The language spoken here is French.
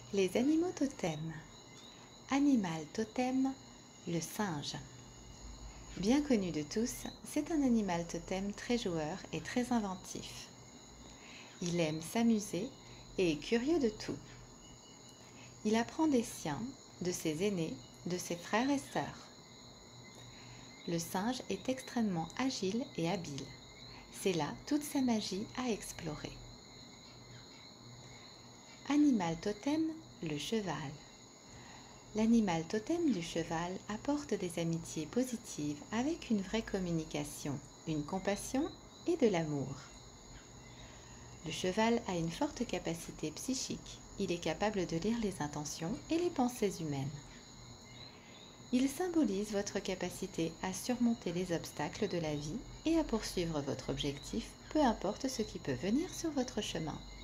Les animaux totems. Animal totem, le singe. Bien connu de tous, c'est un animal totem très joueur et très inventif. Il aime s'amuser et est curieux de tout. Il apprend des siens, de ses aînés, de ses frères et sœurs. Le singe est extrêmement agile et habile. C'est là toute sa magie à explorer. Animal totem, le cheval. L'animal totem du cheval apporte des amitiés positives avec une vraie communication, une compassion et de l'amour. Le cheval a une forte capacité psychique. Il est capable de lire les intentions et les pensées humaines. Il symbolise votre capacité à surmonter les obstacles de la vie et à poursuivre votre objectif, peu importe ce qui peut venir sur votre chemin.